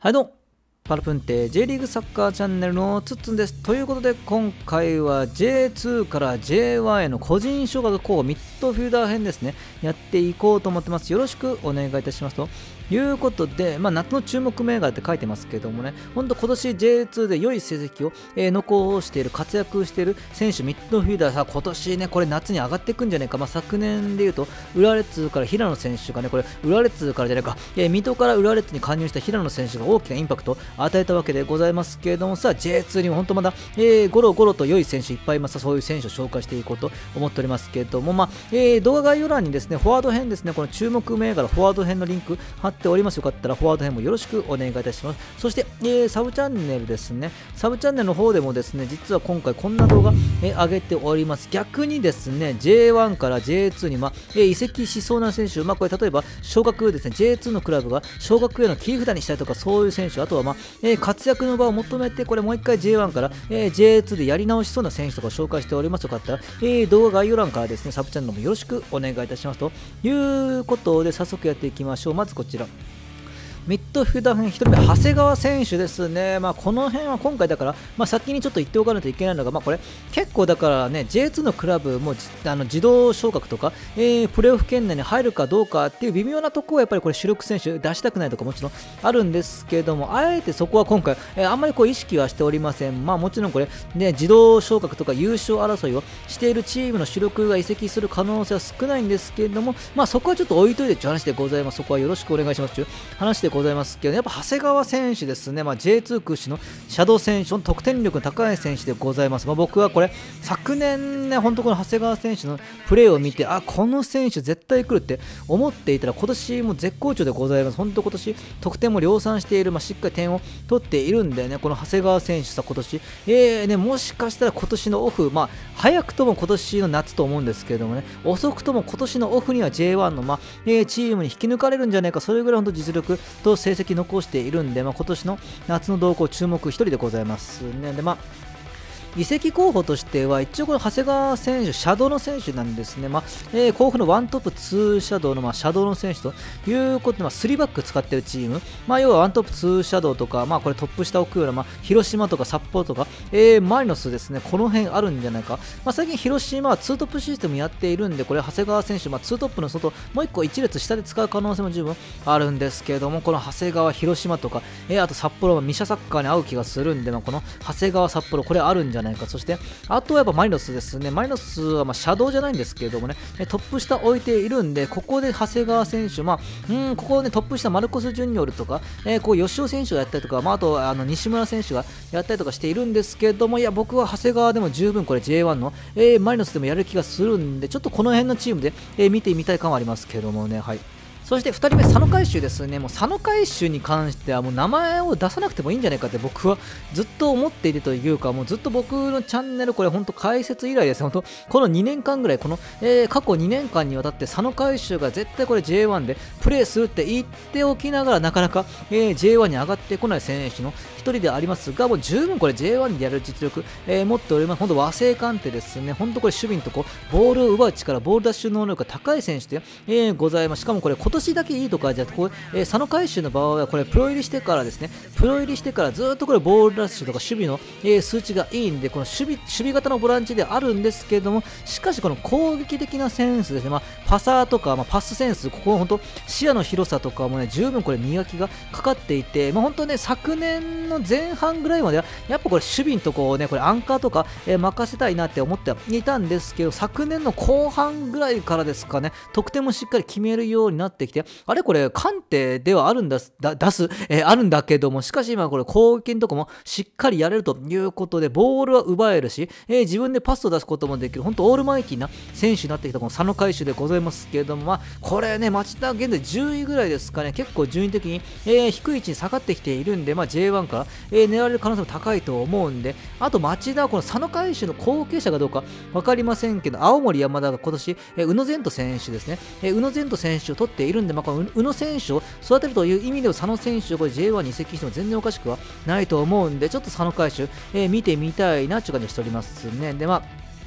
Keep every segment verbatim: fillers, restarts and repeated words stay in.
はいどうも、パルプンテ J リーグサッカーチャンネルのつっつんです。ということで今回は ジェイツー から ジェイワン への個人昇格候補ミッドフィルダー編ですね、やっていこうと思ってます。よろしくお願いいたしますということで、まあ、夏の注目銘柄って書いてますけどもね、本当今年 ジェイツー で良い成績を、えー、残している、活躍している選手、ミッドフィルダー、さ今年ね、これ夏に上がっていくんじゃないか、まあ、昨年でいうと、浦和レッズから平野選手がね、これ、浦和レッズからじゃないか、えー、水戸から浦和レッズに加入した平野選手が大きなインパクトを与えたわけでございますけれども、さあ ジェイツー にも本当まだ、えー、ゴロゴロと良い選手いっぱいいます。そういう選手を紹介していこうと思っておりますけれども、まあえー、動画概要欄にですね、フォワード編ですね、この注目銘柄、フォワード編のリンク貼っております。よかったらフォワード編もよろしくお願いいたします。そして、えー、サブチャンネルですね、サブチャンネルの方でもですね、実は今回こんな動画、えー、上げております。逆にですね、ジェイワン から ジェイツー に、まあえー、移籍しそうな選手、まあ、これ例えば昇格ですね、ジェイツー のクラブが昇格への切り札にしたいとか、そういう選手、あとは、まあえー、活躍の場を求めて、これもう一回 ジェイワン から、えー、ジェイツー でやり直しそうな選手とかを紹介しております。よかったら、えー、動画概要欄からですね、サブチャンネルもよろしくお願いいたしますということで、早速やっていきましょう。まずこちら。ミッドフィルダー編ひとりめ、長谷川選手ですね。まあ、この辺は今回だから、まあ、先にちょっと言っておかないといけないのが、まあ、これ結構だからね、ジェイツー のクラブもあの自動昇格とか、えー、プレーオフ圏内に入るかどうかっていう微妙なところはやっぱりこれ主力選手出したくないとかもちろんあるんですけども、あえてそこは今回、えー、あんまりこう意識はしておりません。まあ、もちろんこれ、ね、自動昇格とか優勝争いをしているチームの主力が移籍する可能性は少ないんですけれども、まあ、そこはちょっと置いといてという話でございます。そこはよろしくお願いしますという話でございますけど、やっぱ長谷川選手ですね、まあ、ジェイツー 屈指のシャドウ選手、得点力の高い選手でございます。まあ、僕はこれ昨年ね、本当この長谷川選手のプレーを見て、あ、この選手絶対来るって思っていたら、今年も絶好調でございます。本当今年得点も量産している、まあ、しっかり点を取っているんでね、この長谷川選手さ、今年、えーね、もしかしたら今年のオフ、まあ、早くとも今年の夏と思うんですけれどもね、遅くとも今年のオフには ジェイワン の、まあえー、チームに引き抜かれるんじゃないか、それぐらい本当実力と成績残しているんで、まあ、今年の夏の動向注目一人でございますね。で、まあ移籍候補としては一応この長谷川選手、シャドウの選手なんですね。まあえー、甲府のワントップツーシャドウの、まあ、シャドウの選手ということで、まあ、スリーバック使っているチーム、まあ、要はワントップツーシャドウとか、まあ、これトップ下を置くような、まあ、広島とか札幌とか、えー、マリノスですね、この辺あるんじゃないか。まあ、最近広島はツートップシステムやっているんで、これ長谷川選手、まあ、ツートップの外、もういっこ一列下で使う可能性も十分あるんですけれども、この長谷川、広島とか、えー、あと札幌はミシャサッカーに合う気がするんで、まあ、この長谷川、札幌、これあるんじゃないか。そしてあとはやっぱマリノスですね。マリノスはまあシャドウじゃないんですけれどもね、トップ下置いているんで、ここで長谷川選手、まあ、うん、ここね、トップ下マルコス・ジュニオルとか、えー、こう吉尾選手がやったりとか、まあ、あとあの西村選手がやったりとかしているんですけれども、いや、僕は長谷川でも十分これ ジェイワン の、えー、マリノスでもやる気がするんで、ちょっとこの辺のチームで、えー、見てみたい感はありますけれどもね、はい。そしてふたりめ、佐野海舟ですね。もう佐野海舟に関してはもう名前を出さなくてもいいんじゃないかって僕はずっと思っているというか、もうずっと僕のチャンネル、これ本当解説以来です。本当このにねんかんぐらい、この、えー、過去にねんかんにわたって佐野海舟が絶対これ ジェイワン でプレーするって言っておきながら、なかなか、えー、ジェイワン に上がってこない選手の一人でありますが、もう十分これ ジェイワン でやる実力、えー、持っております。本当和製鑑定ですね。本当これ守備のとこ、ボールを奪う力、ボールダッシュ能力が高い選手で、えー、ございます。しかもこれ今年だけいいとかじゃこう、えー、佐野海舟の場合はこれプロ入りしてからですね、プロ入りしてからずっとこれボールラッシュとか守備の、えー、数値がいいんで、この守備、守備型のボランチであるんですけれども、しかしこの攻撃的なセンスですね、まあ、パサーとか、まあ、パスセンス、ここ本当視野の広さとかもね、十分これ磨きがかかっていて、まあ、本当ね、昨年の前半ぐらいまではやっぱこれ守備のとこをね、これアンカーとか、えー、任せたいなって思っていたんですけど、昨年の後半ぐらいからですかね、得点もしっかり決めるようになってきて、あれこれ鑑定ではあるんだだ出す、えー、あるんだけども、しかし今これ攻撃のとこもしっかりやれるということで、ボールは奪えるし、えー、自分でパスを出すこともできる、本当オールマイティーな選手になってきたこの佐野海舟でございますけれども、まあ、これね、町田現在じゅういぐらいですかね、結構順位的に、えー、低い位置に下がってきているんで、まあ、ジェイワン から、えー、狙われる可能性も高いと思うんで、あと町田はこの佐野海舟の後継者かどうか分かりませんけど、青森山田が今年、えー、宇野善斗選手ですね、えー、宇野善斗選手を取っているんで、まあ、この宇野選手を育てるという意味では佐野選手をこれ ジェイワン に移籍しても全然おかしくはないと思うんで、ちょっと佐野海舟、えー、見てみたいなという感じがしておりますね。で、まあ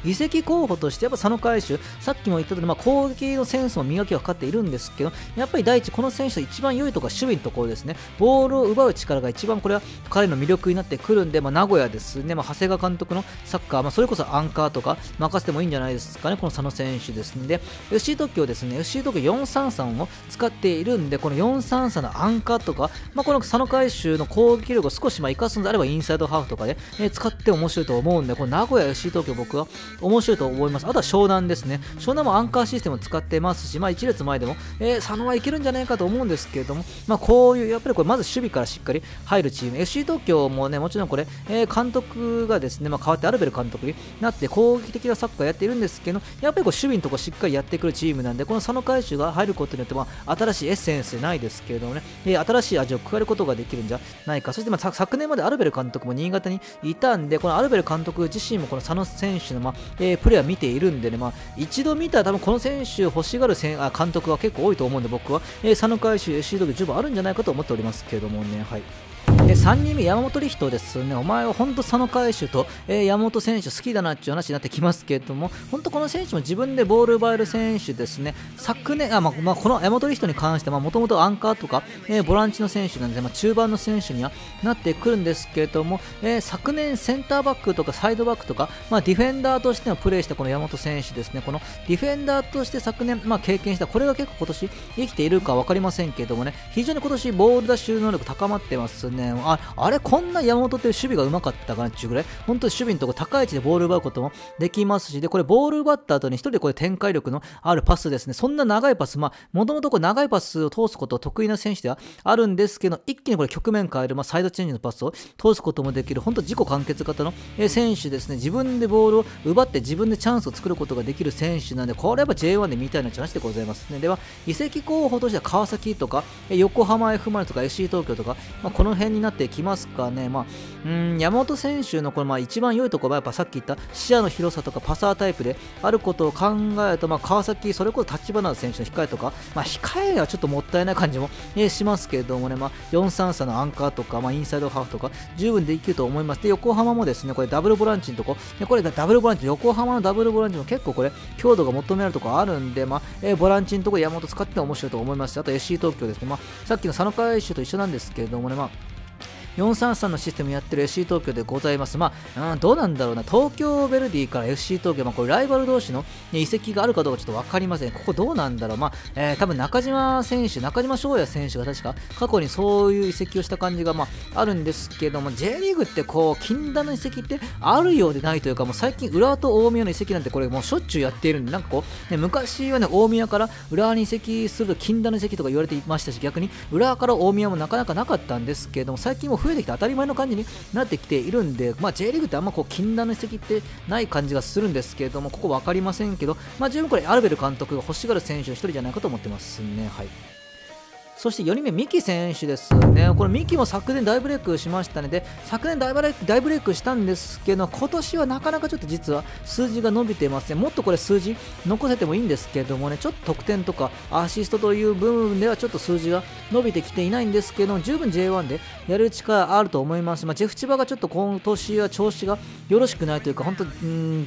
移籍候補としてやっぱ佐野海舟、さっきも言った通り、まあ、攻撃のセンスも磨きがかかっているんですけど、やっぱり第一、この選手と一番良いところは守備のところですね。ボールを奪う力が一番これは彼の魅力になってくるんで、まあ、名古屋ですね、まあ、長谷川監督のサッカー、まあ、それこそアンカーとか任せてもいいんじゃないですかね、この佐野選手ですので、エフシー 東京ですね、エフシー 東京よんさんさんを使っているんで、このよんさんさんのアンカーとか、まあ、この佐野海舟の攻撃力を少しまあ生かすのであれば、インサイドハーフとかで、えー、使って面白いと思うんで、この名古屋 エフシー 東京、僕は面白いと思います。あとは湘南ですね、湘南もアンカーシステムを使ってますし、まあ、いち列前でも、えー、佐野はいけるんじゃないかと思うんですけれども、まあ、こういう、やっぱりこれ、まず守備からしっかり入るチーム、エフシー 東京もね、もちろんこれ、えー、監督がですね、まあ、変わってアルベル監督になって攻撃的なサッカーやっているんですけど、やっぱりこう守備のところしっかりやってくるチームなんで、この佐野海舟が入ることによって、まあ、新しいエッセンスじゃないですけれどもね、えー、新しい味を加えることができるんじゃないか。そして、まあ、昨年までアルベル監督も新潟にいたんで、このアルベル監督自身もこの佐野選手の、まあえー、プレーは見ているんでね、まあ、一度見たら多分この選手欲しがるせんあ監督は結構多いと思うんで、僕は、えー、佐野海舟、エフシー 東京十分あるんじゃないかと思っておりますけれどもね。はい。でさんにんめ、山本理人ですね。お前は本当佐野海舟と、えー、山本選手好きだなっていう話になってきますけれども、本当この選手も自分でボール奪える選手ですね。昨年、あまあまあ、この山本理人に関してはもともとアンカーとか、えー、ボランチの選手なんで、まあ、中盤の選手にはなってくるんですけれども、えー、昨年センターバックとかサイドバックとか、まあ、ディフェンダーとしてのプレーしたこの山本選手ですね。このディフェンダーとして昨年、まあ、経験した、これが結構今年生きているか分かりませんけれどもね、非常に今年ボール奪取能力高まってますね。ああれこんな山本っていう守備がうまかったかなっていうぐらい、本当に守備のところ高い位置でボール奪うこともできますし、で、これボール奪った後に一人でこれ展開力のあるパスですね。そんな長いパス、まあ、もともとこう長いパスを通すこと得意な選手ではあるんですけど、一気にこれ局面変える、まあ、サイドチェンジのパスを通すこともできる、本当自己完結型の選手ですね。自分でボールを奪って自分でチャンスを作ることができる選手なんで、これやっぱ ジェイワン で見たいな話でございますね。では、移籍候補としては川崎とか、横浜 F ・マリノスとか エフシー 東京とか、まあ、この辺になってきますかね。まあうん山本選手のこれまあ一番良いところはやっぱさっき言った視野の広さとかパサータイプであることを考えると、まあ川崎、それこそ立花選手の控えとか、まあ、控えはちょっともったいない感じも、えー、しますけれどもね、まあ、よんさんさんのアンカーとか、まあ、インサイドハーフとか十分できると思います。で、横浜もですね、これダブルボランチのとこ、でこれダブルボランチ、横浜のダブルボランチも結構これ強度が求められるところあるんで、まあえー、ボランチのところ山本使っても面白いと思いますし、あと エフシー 東京ですね、まあ、さっきの佐野海舟と一緒なんですけれどもね、まあよんさんさんのシステムやってる エフシー 東京でございます。まあ、うん、どうなんだろうな、東京ヴェルディから エフシー 東京、まあ、これライバル同士の、ね、移籍があるかどうかちょっと分かりません。ここどうなんだろう、まあえー、多分中島選手、中島翔也選手が確か過去にそういう移籍をした感じが、まあ、あるんですけども、J リーグってこう禁断の移籍ってあるようでないというか、もう最近、浦和と大宮の移籍なんてこれもうしょっちゅうやっているんで、なんかこう、ね、昔はね、大宮から浦和に移籍すると禁断の移籍とか言われていましたし、逆に浦和から大宮もなかなかなかったんですけども、最近も増えてきて当たり前の感じになってきているんで、まあ、J リーグってあんまこう禁断の移籍ってない感じがするんですけれども、ここ分かりませんけど、まあ、十分これアルベル監督が欲しがる選手の一人じゃないかと思ってますね。はい。そしてよにんめ、三木選手ですね。これ三木も昨年大ブレイクしましたね。で、昨年大ブレイク、大ブレイクしたんですけど、今年はなかなかちょっと実は数字が伸びてません。もっとこれ数字残せてもいいんですけどもね、ちょっと得点とかアシストという部分ではちょっと数字が伸びてきていないんですけど、十分 ジェイワン でやれる力あると思います。まあ、ジェフ千葉がちょっと今年は調子がよろしくないというか、本当、うん、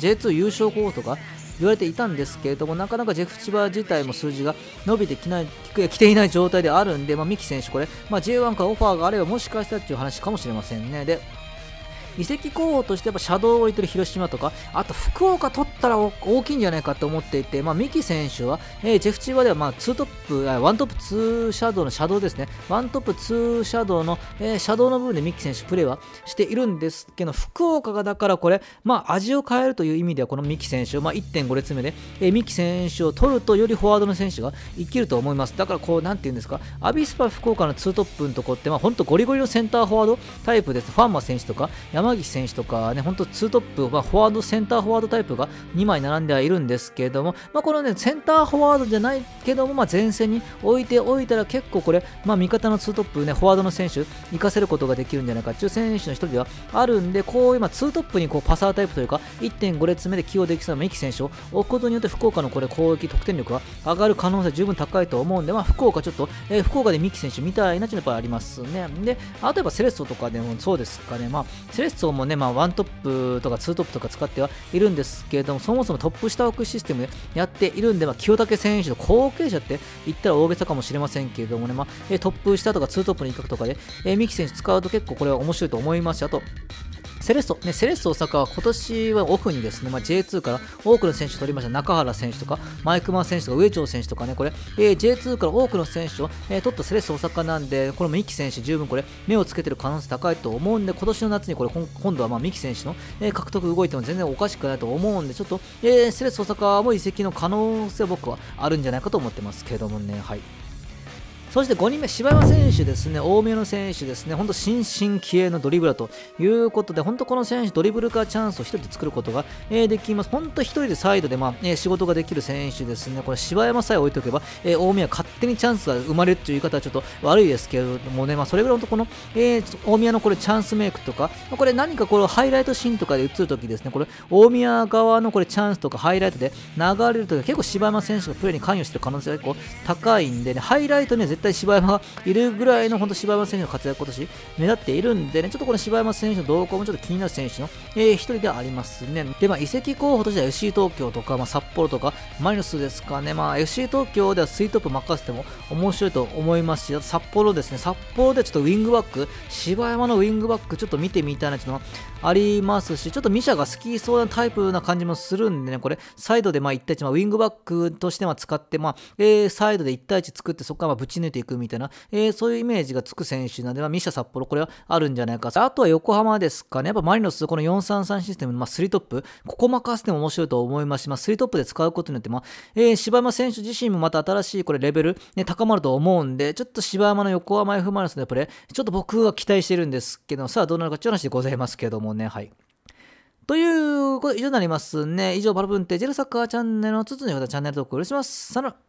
ジェイツー 優勝候補とか言われていたんですけれども、なかなかジェフ千葉自体も数字が伸びてきないきていない状態であるんで、まあ、三木選手、これ、まあ、ジェイワン からオファーがあればもしかしたらという話かもしれませんね。で移籍候補としてやっぱシャドウを置いてる広島とか、あと福岡取ったら大きいんじゃないかと思っていて、まあ、三木選手は、えー、ジェフチーバではまあツートップ、ワントップツーシャドウのシャドウですね、ワントップツーシャドウの、えー、シャドウの部分で三木選手プレーはしているんですけど、福岡がだからこれ、まあ、味を変えるという意味ではこの三木選手を、まあ、いってんご列目で、えー、三木選手を取るとよりフォワードの選手が生きると思います。だからこうなんていうんですか、アビスパ福岡のツートップのとこって、まあ、本当ゴリゴリのセンターフォワードタイプです。ファンマ選手とか山岸選手とかね、本当ツートップ、まあ、フォワードセンターフォワードタイプがにまい並んではいるんですけれども、まあ、このねセンターフォワードじゃないけども、まあ、前線に置いておいたら結構これ、まあ、味方のツートップね、フォワードの選手活かせることができるんじゃないかという選手の一人ではあるんで、こう今ツートップにこうパサータイプというか いってんご 列目で起用できそうな三木選手を置くことによって福岡のこれ攻撃得点力が上がる可能性十分高いと思うんで、まあ、福岡ちょっと、えー、福岡で三木選手みたいなちょっとやっぱりありますね。で、あとやっぱセレッソとかでもそうですかね、まあ、セレッレッソもね、まあ、ワントップとかツートップとか使ってはいるんですけれども、そもそもトップ下置くシステムでやっているんで、まあ、清武選手の後継者って言ったら大げさかもしれませんけれどもね、まあ、えトップ下とかツートップの一角とかで、えー、三木選手使うと結構これは面白いと思いますし、あと、セレッソ、ね、セレッソ大阪は今年はオフにですね、まあ、ジェイツー から多くの選手を取りました中原選手とか、マイクマン選手とか、上長選手とかね、これ、えー、ジェイツー から多くの選手を、えー、取ったセレッソ大阪なんで、これも三木選手、十分これ、目をつけてる可能性高いと思うんで、今年の夏にこれ、今度はまあ三木選手の、えー、獲得動いても全然おかしくないと思うんで、ちょっと、えー、セレッソ大阪も移籍の可能性は僕はあるんじゃないかと思ってますけどもね、はい。そしてごにんめ、柴山選手ですね、大宮の選手ですね、本当、新進気鋭のドリブラーということで、本当、この選手、ドリブルからチャンスをひとりで作ることが、えー、できます。本当、ひとりでサイドで、まあえー、仕事ができる選手ですね、これ、柴山さえ置いておけば、えー、大宮は勝手にチャンスが生まれるという言い方はちょっと悪いですけれどもね、まあ、それぐらいのこの、えー、大宮のこれ、チャンスメイクとか、これ、何かこれ、ハイライトシーンとかで映るときですね、これ、大宮側のこれ、チャンスとかハイライトで流れるとき、結構、柴山選手がプレーに関与している可能性が結構高いんでね、ハイライトには絶対柴山がいるぐらいの本当柴山選手の活躍今年目立っているんでね、ちょっとこの柴山選手の動向もちょっと気になる選手の、えー、一人ではありますね。で、まあ、移籍候補としては エフシー 東京とか、まあ、札幌とかマリノスですかね。まあ、エフシー 東京ではスイートップ任せても面白いと思いますし、あと札幌ですね。札幌でちょっとウィングバック、柴山のウィングバックちょっと見てみたいなちょっとありますし、ちょっとミシャが好きそうなタイプな感じもするんでね、これサイドでまあいち対いち、まあ、ウィングバックとしては使って、まあえー、サイドでいち対いち作ってそこからまあぶち抜いていくみたいな、えー、そういうイメージがつく選手なので、まあ、ミシャ札幌これはあるんじゃないか。あとは横浜ですかね。やっぱマリノスこのよんさんさんシステムのまあスリートップ、ここ任せても面白いと思いますし、まあ、スリートップで使うことによって、まあえー、柴山選手自身もまた新しいこれレベル、ね、高まると思うんで、ちょっと柴山の横浜 F マリノスのプレー、ちょっと僕は期待してるんですけど、さあどうなるかという話でございますけどもね、はい。ということで以上になりますね。以上、パラブンテージェルサッカーチャンネルのつつにまたチャンネル登録お願いします。さよなら。